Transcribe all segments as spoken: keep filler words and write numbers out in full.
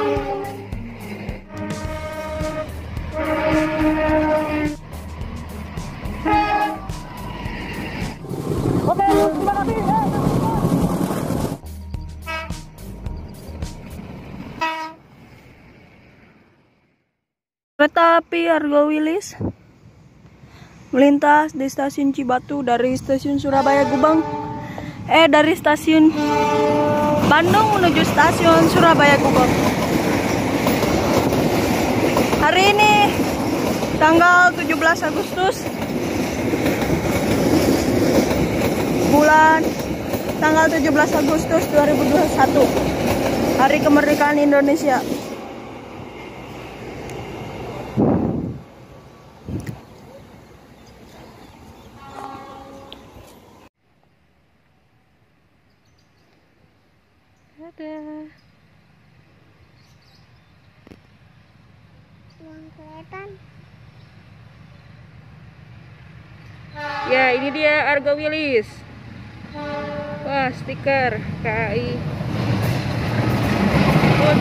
Kereta api Argo Wilis melintas di stasiun Cibatu dari stasiun Surabaya Gubeng. Eh dari stasiun Bandung menuju stasiun Surabaya Gubeng. Hari ini tanggal tujuh belas Agustus bulan tanggal tujuh belas Agustus dua ribu dua puluh satu, Hari Kemerdekaan Indonesia. Ada yang kelihatan. Ya, ini dia Argo Wilis. Wah, stiker K A I. Oh,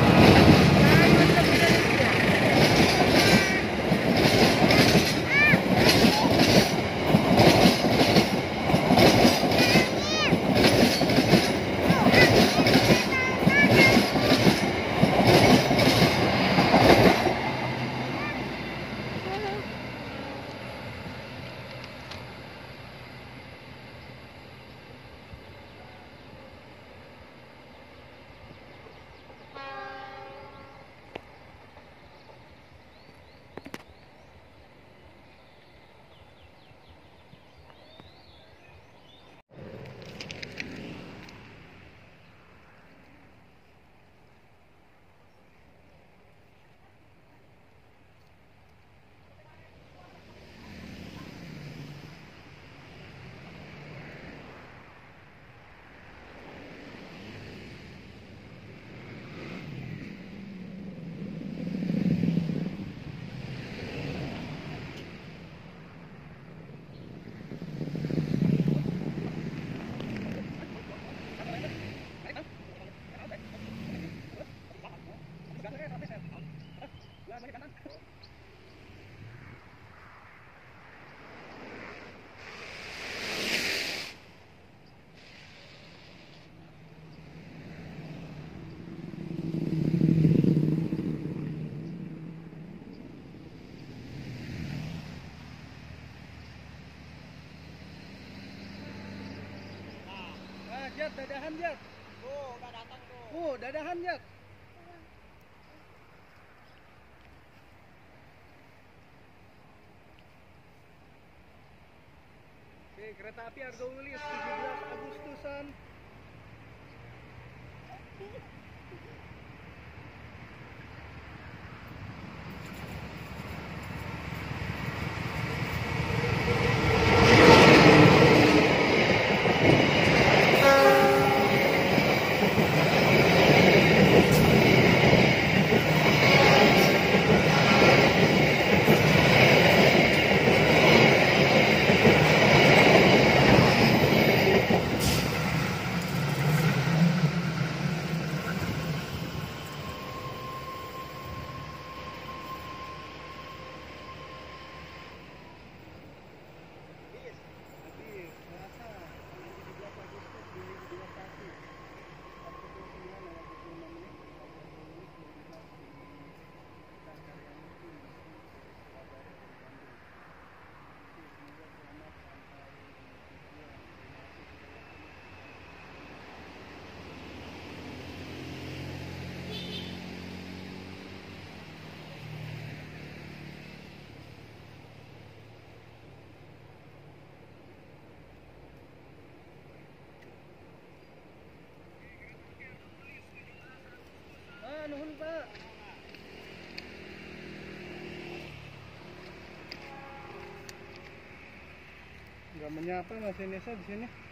Jat, dadahan Jat. Tuh, udah datang tuh. Tuh, dadahan Jat. Oke, kereta api Argo Wilis tujuh belas Agustusan. Nuhun Pak. Nggak menyapa Mas Inesa di sini.